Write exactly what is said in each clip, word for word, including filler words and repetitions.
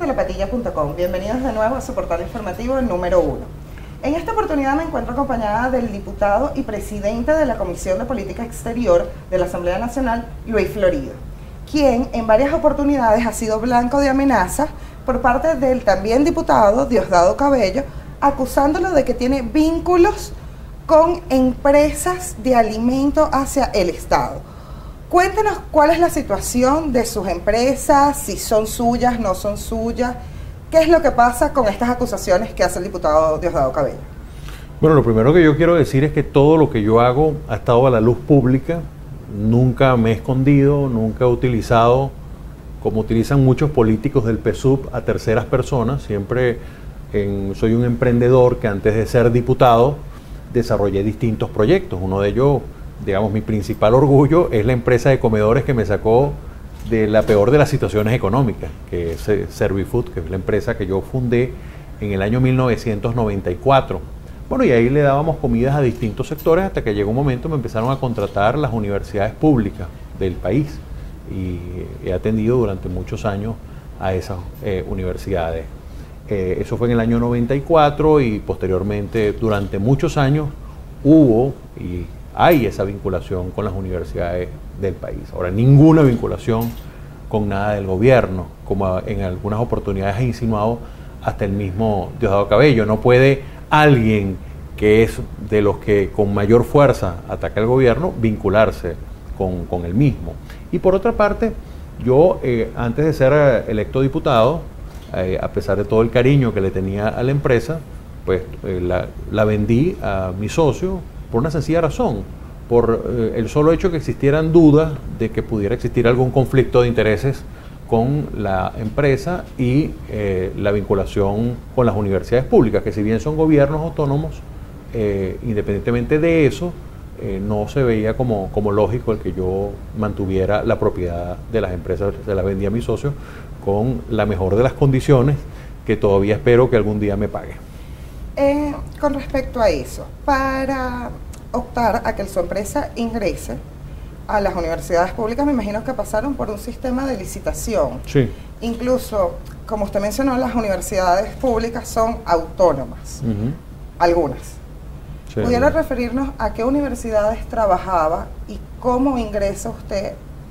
telepatilla punto com. Bienvenidos de nuevo a su portal informativo número uno. En esta oportunidad me encuentro acompañada del diputado y presidente de la Comisión de Política Exterior de la Asamblea Nacional, Luis Florido, quien en varias oportunidades ha sido blanco de amenazas por parte del también diputado Diosdado Cabello, acusándolo de que tiene vínculos con empresas de alimento hacia el Estado. Cuéntenos cuál es la situación de sus empresas, si son suyas, no son suyas, qué es lo que pasa con estas acusaciones que hace el diputado Diosdado Cabello. Bueno, lo primero que yo quiero decir es que todo lo que yo hago ha estado a la luz pública, nunca me he escondido, nunca he utilizado, como utilizan muchos políticos del P S U V, a terceras personas. Siempre en, soy un emprendedor que antes de ser diputado desarrollé distintos proyectos. Uno de ellos, digamos, mi principal orgullo es la empresa de comedores que me sacó de la peor de las situaciones económicas, que es Servifood, que es la empresa que yo fundé en el año mil novecientos noventa y cuatro. Bueno, y ahí le dábamos comidas a distintos sectores hasta que llegó un momento me empezaron a contratar las universidades públicas del país y he atendido durante muchos años a esas eh, universidades. Eh, eso fue en el año noventa y cuatro y posteriormente durante muchos años hubo y hay esa vinculación con las universidades del país. Ahora, ninguna vinculación con nada del gobierno, como en algunas oportunidades ha insinuado hasta el mismo Diosdado Cabello. No puede alguien que es de los que con mayor fuerza ataca al gobierno vincularse con, con el mismo. Y por otra parte, yo eh, antes de ser electo diputado, eh, a pesar de todo el cariño que le tenía a la empresa, pues eh, la, la vendí a mi socio por una sencilla razón, por eh, el solo hecho que existieran dudas de que pudiera existir algún conflicto de intereses con la empresa y eh, la vinculación con las universidades públicas, que si bien son gobiernos autónomos, eh, independientemente de eso, eh, no se veía como, como lógico el que yo mantuviera la propiedad de las empresas, se las vendía a mi socio con la mejor de las condiciones, que todavía espero que algún día me pague. Eh, con respecto a eso, para optar a que su empresa ingrese a las universidades públicas, me imagino que pasaron por un sistema de licitación. Sí. Incluso, como usted mencionó, las universidades públicas son autónomas, uh-huh. algunas. Sí. ¿Pudiera referirnos a qué universidades trabajaba y cómo ingresa usted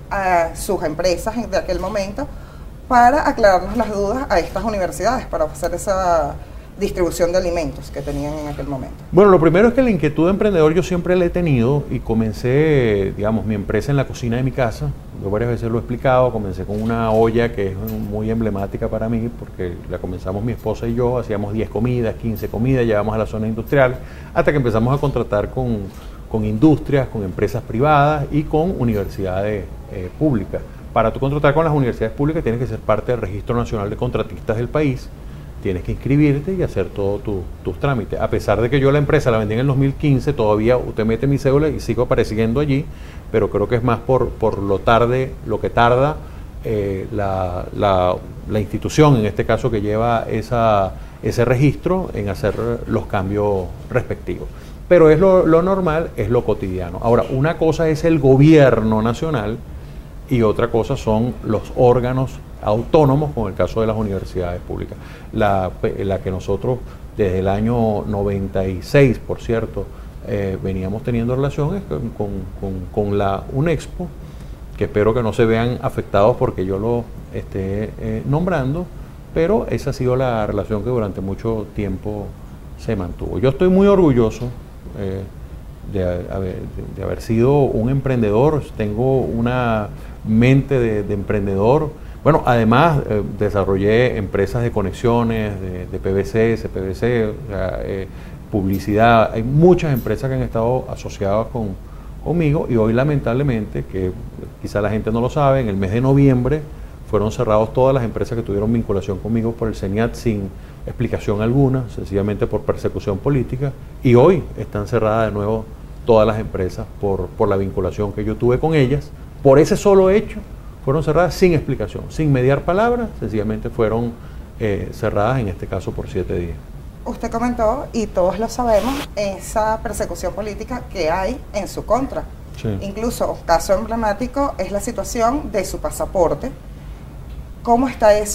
a sus empresas de aquel momento para aclararnos las dudas a estas universidades, para hacer esa distribución de alimentos que tenían en aquel momento? Bueno, lo primero es que la inquietud de emprendedor yo siempre la he tenido y comencé, digamos, mi empresa en la cocina de mi casa. Yo varias veces lo he explicado, comencé con una olla que es muy emblemática para mí porque la comenzamos mi esposa y yo, hacíamos diez comidas, quince comidas, llevamos a la zona industrial, hasta que empezamos a contratar con, con industrias, con empresas privadas y con universidades eh, públicas. Para tú contratar con las universidades públicas tienes que ser parte del Registro Nacional de Contratistas del país, tienes que inscribirte y hacer todos tu, tus trámites. A pesar de que yo la empresa la vendí en el dos mil quince, todavía usted mete mi cédula y sigo apareciendo allí, pero creo que es más por, por lo tarde, lo que tarda eh, la, la, la institución, en este caso que lleva esa, ese registro, en hacer los cambios respectivos. Pero es lo, lo normal, es lo cotidiano. Ahora, una cosa es el gobierno nacional y otra cosa son los órganos autónomos, como el caso de las universidades públicas. La, la que nosotros desde el año noventa y seis, por cierto, eh, veníamos teniendo relaciones con, con, con, con la UNEXPO, que espero que no se vean afectados porque yo lo esté eh, nombrando, pero esa ha sido la relación que durante mucho tiempo se mantuvo. Yo estoy muy orgulloso eh, de, haber, de, de haber sido un emprendedor, tengo una mente de, de emprendedor. Bueno, además eh, desarrollé empresas de conexiones, de, de P V C, C P V C, o sea, eh, publicidad. Hay muchas empresas que han estado asociadas con, conmigo y hoy lamentablemente, que quizá la gente no lo sabe, en el mes de noviembre fueron cerrados todas las empresas que tuvieron vinculación conmigo por el CENIAT sin explicación alguna, sencillamente por persecución política, y hoy están cerradas de nuevo todas las empresas por, por la vinculación que yo tuve con ellas. Por ese solo hecho fueron cerradas sin explicación, sin mediar palabras, sencillamente fueron eh, cerradas en este caso por siete días. Usted comentó, y todos lo sabemos, esa persecución política que hay en su contra. Sí. Incluso, caso emblemático es la situación de su pasaporte. ¿Cómo está eso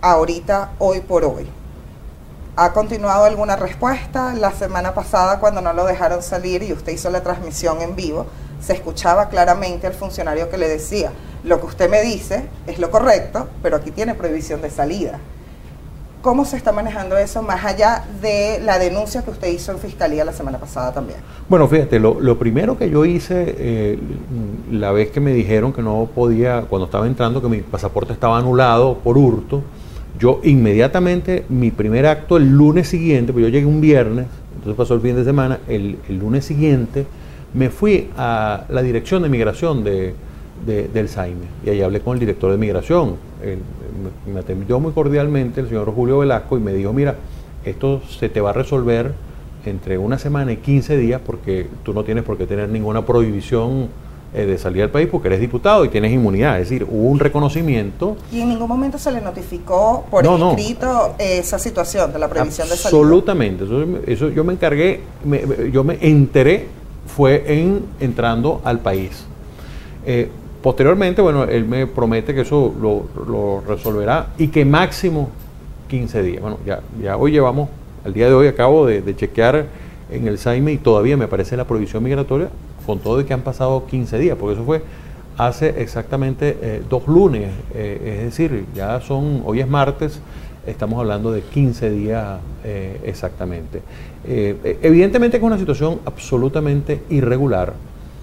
ahorita, hoy por hoy? ¿Ha continuado alguna respuesta? La semana pasada, cuando no lo dejaron salir y usted hizo la transmisión en vivo, se escuchaba claramente al funcionario que le decía: lo que usted me dice es lo correcto, pero aquí tiene prohibición de salida. ¿Cómo se está manejando eso, más allá de la denuncia que usted hizo en Fiscalía la semana pasada también? Bueno, fíjate, lo, lo primero que yo hice, eh, la vez que me dijeron que no podía, cuando estaba entrando, que mi pasaporte estaba anulado por hurto, yo inmediatamente, mi primer acto el lunes siguiente, pues yo llegué un viernes, entonces pasó el fin de semana, el, el lunes siguiente me fui a la dirección de migración de, de, del Saime, y ahí hablé con el director de migración. El, me, me atendió muy cordialmente el señor Julio Velasco y me dijo: mira, esto se te va a resolver entre una semana y quince días, porque tú no tienes por qué tener ninguna prohibición eh, de salir del país, porque eres diputado y tienes inmunidad. Es decir, hubo un reconocimiento. ¿Y en ningún momento se le notificó por no, escrito no. esa situación de la prohibición de salida? Absolutamente. Eso, eso yo me encargué, me, yo me enteré fue en entrando al país. Eh, posteriormente, bueno, él me promete que eso lo, lo resolverá y que máximo quince días. Bueno, ya, ya hoy llevamos, al día de hoy acabo de, de chequear en el Saime y todavía me aparece la prohibición migratoria, con todo y que han pasado quince días, porque eso fue hace exactamente eh, dos lunes, eh, es decir, ya son, hoy es martes, estamos hablando de quince días eh, exactamente. Eh, evidentemente que es una situación absolutamente irregular.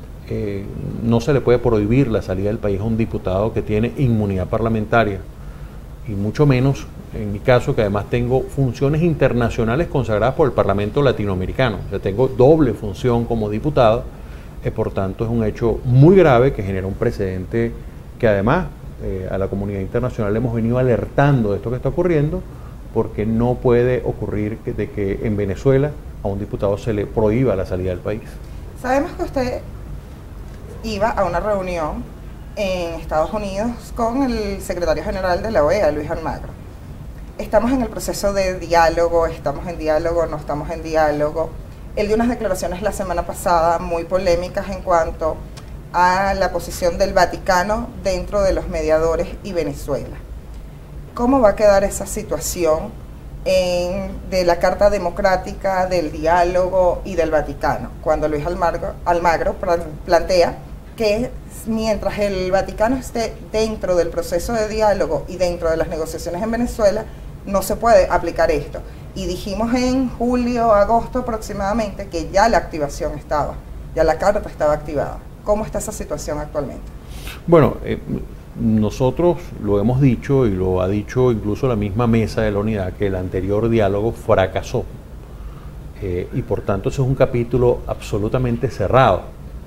Eh, no se le puede prohibir la salida del país a un diputado que tiene inmunidad parlamentaria, y mucho menos en mi caso, que además tengo funciones internacionales consagradas por el Parlamento Latinoamericano. O sea, tengo doble función como diputado, eh, por tanto es un hecho muy grave que genera un precedente que además eh, a la comunidad internacional hemos venido alertando de esto que está ocurriendo, porque no puede ocurrir que, de que en Venezuela a un diputado se le prohíba la salida del país. Sabemos que usted iba a una reunión en Estados Unidos con el secretario general de la O E A, Luis Almagro. Estamos en el proceso de diálogo, estamos en diálogo, no estamos en diálogo. Él dio unas declaraciones la semana pasada muy polémicas en cuanto a la posición del Vaticano dentro de los mediadores y Venezuela. ¿Cómo va a quedar esa situación en, de la Carta Democrática, del diálogo y del Vaticano? Cuando Luis Almagro, Almagro plantea que mientras el Vaticano esté dentro del proceso de diálogo y dentro de las negociaciones en Venezuela, no se puede aplicar esto. Y dijimos en julio, agosto aproximadamente, que ya la activación estaba, ya la carta estaba activada. ¿Cómo está esa situación actualmente? Bueno, eh, nosotros lo hemos dicho y lo ha dicho incluso la misma mesa de la unidad, que el anterior diálogo fracasó. Eh, y por tanto ese es un capítulo absolutamente cerrado.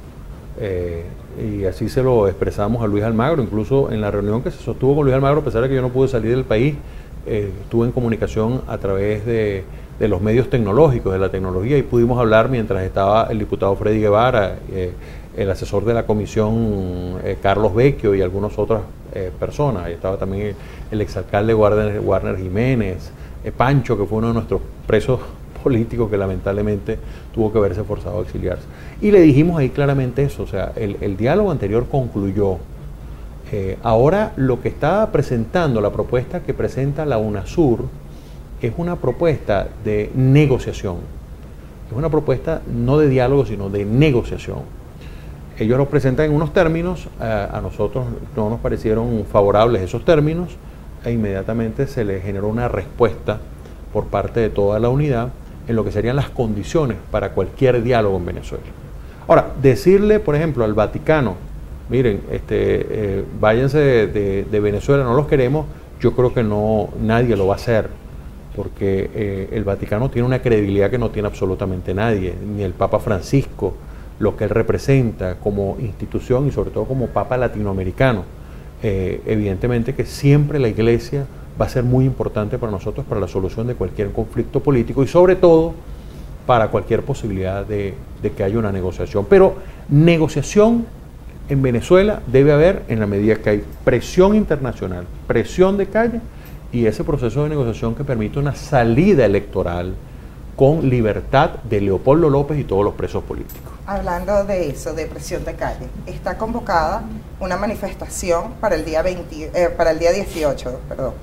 Eh, y así se lo expresamos a Luis Almagro, incluso en la reunión que se sostuvo con Luis Almagro, a pesar de que yo no pude salir del país, eh, estuve en comunicación a través de, de los medios tecnológicos, de la tecnología, y pudimos hablar mientras estaba el diputado Freddy Guevara, eh, el asesor de la comisión eh, Carlos Vecchio y algunas otras eh, personas. Ahí estaba también el, el exalcalde Warner, Warner Jiménez, eh, Pancho, que fue uno de nuestros presos político que lamentablemente tuvo que verse forzado a exiliarse. Y le dijimos ahí claramente eso, o sea, el, el diálogo anterior concluyó. Eh, ahora lo que está presentando, la propuesta que presenta la UNASUR, es una propuesta de negociación. Es una propuesta no de diálogo, sino de negociación. Ellos lo presentan en unos términos, eh, a nosotros no nos parecieron favorables esos términos, e inmediatamente se le generó una respuesta por parte de toda la unidad en lo que serían las condiciones para cualquier diálogo en Venezuela. Ahora, decirle, por ejemplo, al Vaticano, miren, este, eh, váyanse de, de, de Venezuela, no los queremos, yo creo que no, nadie lo va a hacer, porque eh, el Vaticano tiene una credibilidad que no tiene absolutamente nadie, ni el Papa Francisco, lo que él representa como institución y sobre todo como Papa latinoamericano. Eh, evidentemente que siempre la Iglesia va a ser muy importante para nosotros para la solución de cualquier conflicto político y sobre todo para cualquier posibilidad de, de que haya una negociación. Pero negociación en Venezuela debe haber en la medida que hay presión internacional, presión de calle y ese proceso de negociación que permite una salida electoral con libertad de Leopoldo López y todos los presos políticos. Hablando de eso, de presión de calle, está convocada una manifestación para el día veinte, eh, para el día dieciocho, perdón.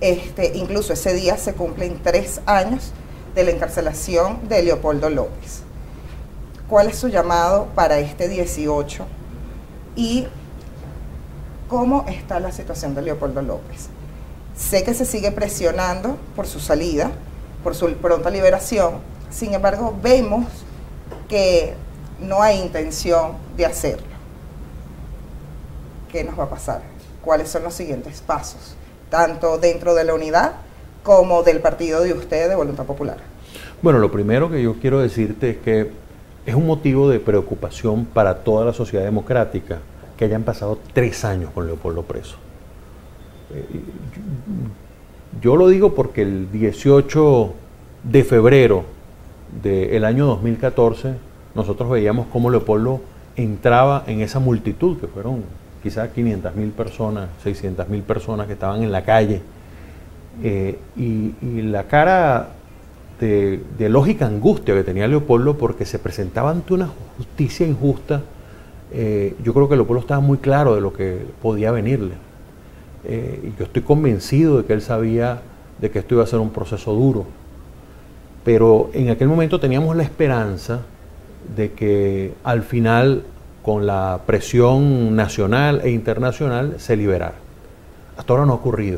Este, incluso ese día se cumplen tres años de la encarcelación de Leopoldo López. ¿Cuál es su llamado para este dieciocho? Y ¿cómo está la situación de Leopoldo López? Sé que se sigue presionando por su salida, por su pronta liberación. Sin embargo, vemos que no hay intención de hacerlo. ¿Qué nos va a pasar? ¿Cuáles son los siguientes pasos? Tanto dentro de la unidad como del partido de ustedes de Voluntad Popular. Bueno, lo primero que yo quiero decirte es que es un motivo de preocupación para toda la sociedad democrática que hayan pasado tres años con Leopoldo preso. Eh, yo, yo lo digo porque el dieciocho de febrero del año dos mil catorce nosotros veíamos cómo Leopoldo entraba en esa multitud, que fueron quizás quinientas mil personas, seiscientas mil personas que estaban en la calle, eh, y, y la cara de, de lógica angustia que tenía Leopoldo porque se presentaba ante una justicia injusta. Eh, yo creo que Leopoldo estaba muy claro de lo que podía venirle. Eh, y yo estoy convencido de que él sabía de que esto iba a ser un proceso duro. Pero en aquel momento teníamos la esperanza de que al final, con la presión nacional e internacional, se liberara. Hasta ahora no ha ocurrido.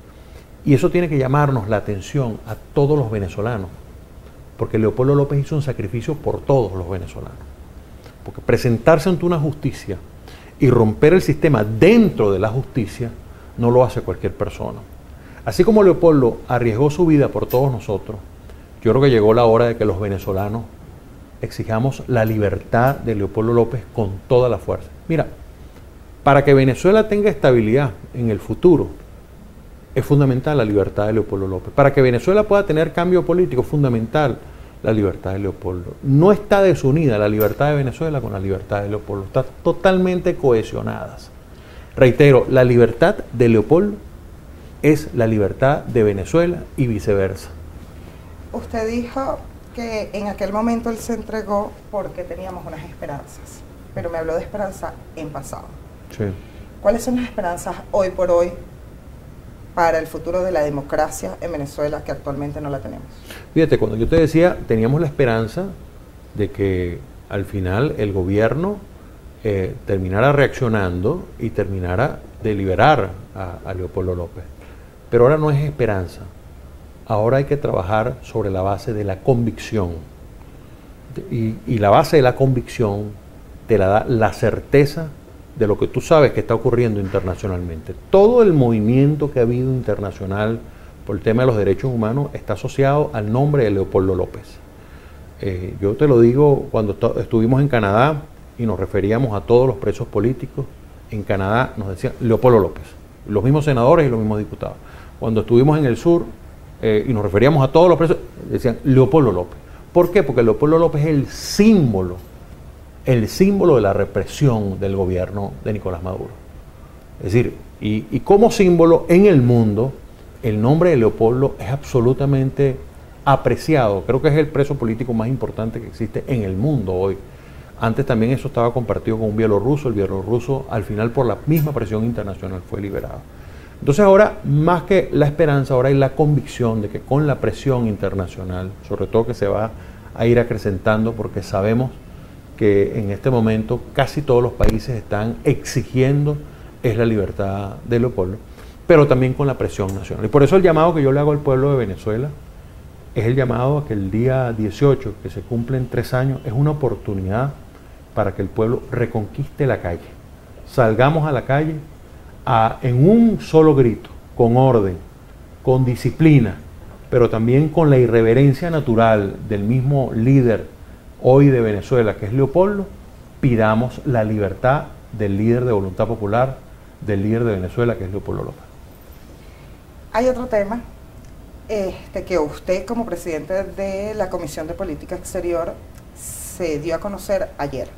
Y eso tiene que llamarnos la atención a todos los venezolanos, porque Leopoldo López hizo un sacrificio por todos los venezolanos. Porque presentarse ante una justicia y romper el sistema dentro de la justicia no lo hace cualquier persona. Así como Leopoldo arriesgó su vida por todos nosotros, yo creo que llegó la hora de que los venezolanos exijamos la libertad de Leopoldo López con toda la fuerza. Mira, para que Venezuela tenga estabilidad en el futuro, es fundamental la libertad de Leopoldo López. Para que Venezuela pueda tener cambio político, es fundamental la libertad de Leopoldo. No está desunida la libertad de Venezuela con la libertad de Leopoldo, están totalmente cohesionadas. Reitero, la libertad de Leopoldo es la libertad de Venezuela y viceversa. Usted dijo que en aquel momento él se entregó porque teníamos unas esperanzas, pero me habló de esperanza en pasado. Sí. ¿Cuáles son las esperanzas hoy por hoy para el futuro de la democracia en Venezuela, que actualmente no la tenemos? Fíjate, cuando yo te decía, teníamos la esperanza de que al final el gobierno eh, terminara reaccionando y terminara de liberar a, a Leopoldo López. Pero ahora no es esperanza. Ahora hay que trabajar sobre la base de la convicción. Y, y la base de la convicción te la da la certeza de lo que tú sabes que está ocurriendo internacionalmente. Todo el movimiento que ha habido internacional por el tema de los derechos humanos está asociado al nombre de Leopoldo López. Eh, yo te lo digo, cuando estuvimos en Canadá y nos referíamos a todos los presos políticos, en Canadá nos decían Leopoldo López, los mismos senadores y los mismos diputados. Cuando estuvimos en el sur eh, y nos referíamos a todos los presos, decían Leopoldo López. ¿Por qué? Porque Leopoldo López es el símbolo el símbolo de la represión del gobierno de Nicolás Maduro. Es decir, y, y como símbolo en el mundo, el nombre de Leopoldo es absolutamente apreciado. Creo que es el preso político más importante que existe en el mundo hoy. Antes también eso estaba compartido con un bielorruso. El bielorruso, al final, por la misma presión internacional, fue liberado. Entonces ahora, más que la esperanza, ahora hay la convicción de que con la presión internacional, sobre todo que se va a ir acrecentando, porque sabemos que en este momento casi todos los países están exigiendo es la libertad de Leopoldo, pero también con la presión nacional. Y por eso el llamado que yo le hago al pueblo de Venezuela es el llamado a que el día dieciocho, que se cumplen tres años, es una oportunidad para que el pueblo reconquiste la calle. Salgamos a la calle a, en un solo grito, con orden, con disciplina, pero también con la irreverencia natural del mismo líder hoy de Venezuela, que es Leopoldo, pidamos la libertad del líder de Voluntad Popular, del líder de Venezuela, que es Leopoldo López. Hay otro tema este, que usted, como presidente de la Comisión de Política Exterior, se dio a conocer ayer.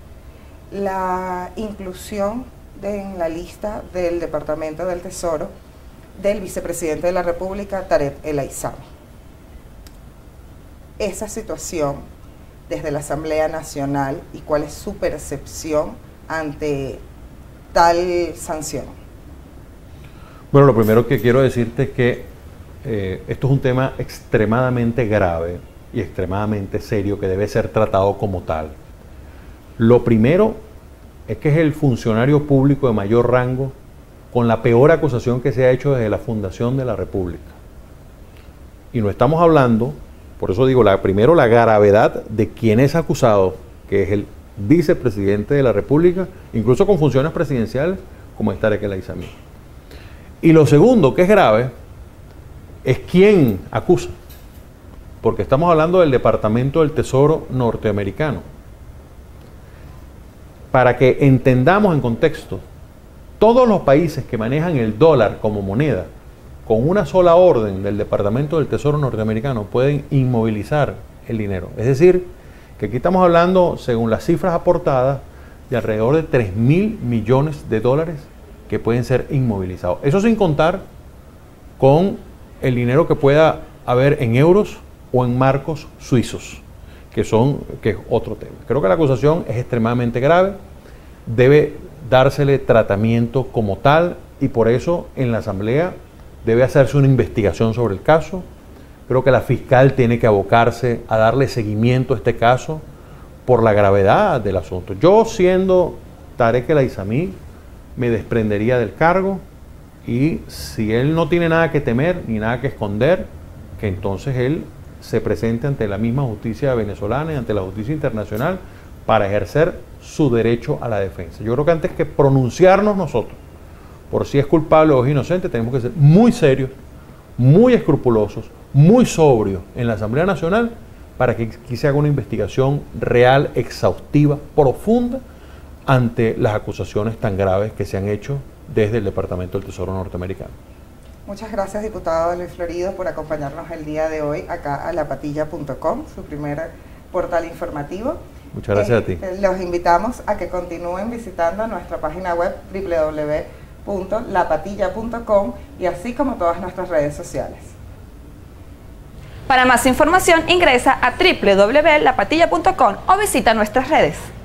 La inclusión de, en la lista del Departamento del Tesoro del vicepresidente de la República, Tarek El Aissami. Esa situación desde la Asamblea Nacional y cuál es su percepción ante tal sanción. Bueno, lo primero que quiero decirte es que eh, esto es un tema extremadamente grave y extremadamente serio que debe ser tratado como tal. Lo primero es que es el funcionario público de mayor rango con la peor acusación que se ha hecho desde la fundación de la República. Y no estamos hablando, por eso digo, la, primero la gravedad de quien es acusado, que es el vicepresidente de la República, incluso con funciones presidenciales, como es Tarek El Aissami. Y lo segundo, que es grave, es quién acusa, porque estamos hablando del Departamento del Tesoro norteamericano. Para que entendamos en contexto, todos los países que manejan el dólar como moneda, con una sola orden del Departamento del Tesoro norteamericano, pueden inmovilizar el dinero. Es decir, que aquí estamos hablando, según las cifras aportadas, de alrededor de tres mil millones de dólares que pueden ser inmovilizados. Eso sin contar con el dinero que pueda haber en euros o en marcos suizos, que son, que es otro tema. Creo que la acusación es extremadamente grave, debe dársele tratamiento como tal, y por eso en la Asamblea debe hacerse una investigación sobre el caso. Creo que la fiscal tiene que abocarse a darle seguimiento a este caso por la gravedad del asunto. Yo, siendo Tarek El Aissami, me desprendería del cargo, y si él no tiene nada que temer ni nada que esconder, que entonces él se presente ante la misma justicia venezolana y ante la justicia internacional para ejercer su derecho a la defensa. Yo creo que antes que pronunciarnos nosotros por si es culpable o es inocente, tenemos que ser muy serios, muy escrupulosos, muy sobrios en la Asamblea Nacional para que aquí se haga una investigación real, exhaustiva, profunda ante las acusaciones tan graves que se han hecho desde el Departamento del Tesoro norteamericano. Muchas gracias, diputado Luis Florido, por acompañarnos el día de hoy acá a la patilla punto com, su primer portal informativo. Muchas gracias eh, a ti. Los invitamos a que continúen visitando nuestra página web doble u doble u doble u punto la patilla punto com y así como todas nuestras redes sociales. Para más información ingresa a doble u doble u doble u punto la patilla punto com o visita nuestras redes.